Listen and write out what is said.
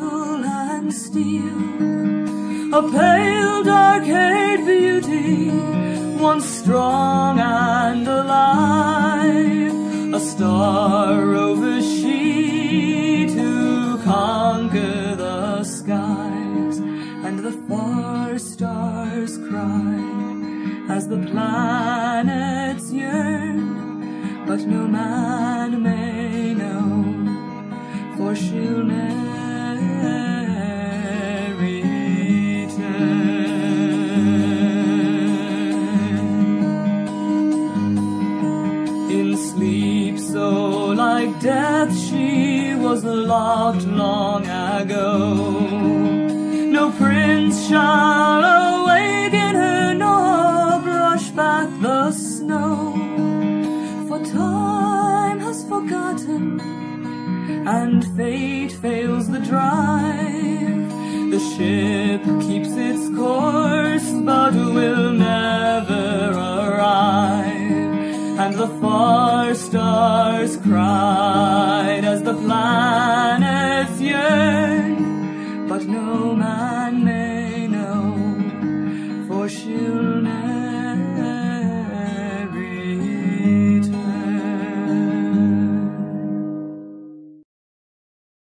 metal and steel, a pale dark-haired beauty, once strong and alive, a star-rover she to conquer the skies. And the far stars cry as the planets yearn, but no man may know, for she'll never return. In sleep so like death she was locked long ago. No prince shall awaken her, nor brush back the snow, for time has forgotten, and fate fails the drive. The ship keeps its course, but will never arrive, and the far stars cry